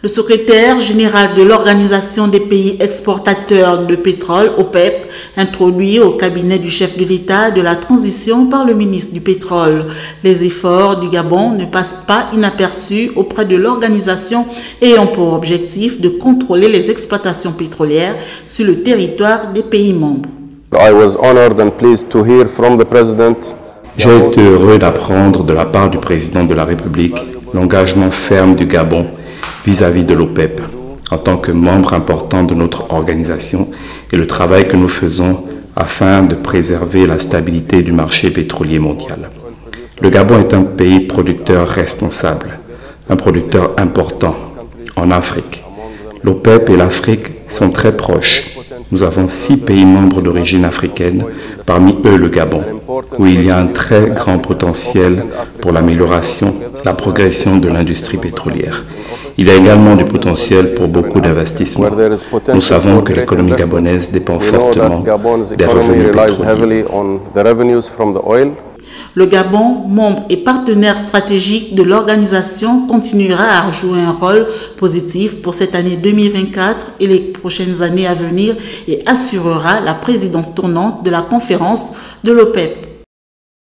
Le secrétaire général de l'Organisation des pays exportateurs de pétrole, OPEP, introduit au cabinet du chef de l'État de la transition par le ministre du Pétrole. Les efforts du Gabon ne passent pas inaperçus auprès de l'organisation ayant pour objectif de contrôler les exploitations pétrolières sur le territoire des pays membres. J'ai été heureux d'apprendre de la part du président de la République l'engagement ferme du Gabon vis-à-vis de l'OPEP, en tant que membre important de notre organisation et le travail que nous faisons afin de préserver la stabilité du marché pétrolier mondial. Le Gabon est un pays producteur responsable, un producteur important en Afrique. L'OPEP et l'Afrique sont très proches. Nous avons 6 pays membres d'origine africaine, parmi eux le Gabon, où il y a un très grand potentiel pour l'amélioration, la progression de l'industrie pétrolière. Il y a également du potentiel pour beaucoup d'investissements. Nous savons que l'économie gabonaise dépend fortement des revenus pétroliers. Le Gabon, membre et partenaire stratégique de l'organisation, continuera à jouer un rôle positif pour cette année 2024 et les prochaines années à venir et assurera la présidence tournante de la conférence de l'OPEP.